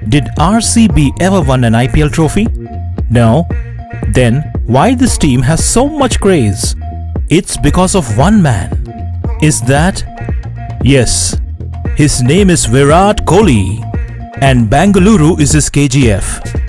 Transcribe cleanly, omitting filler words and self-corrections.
Did RCB ever won an IPL trophy? No? Then why this team has so much craze? It's because of one man. Is that? Yes. His name is Virat Kohli and Bangalore is his KGF.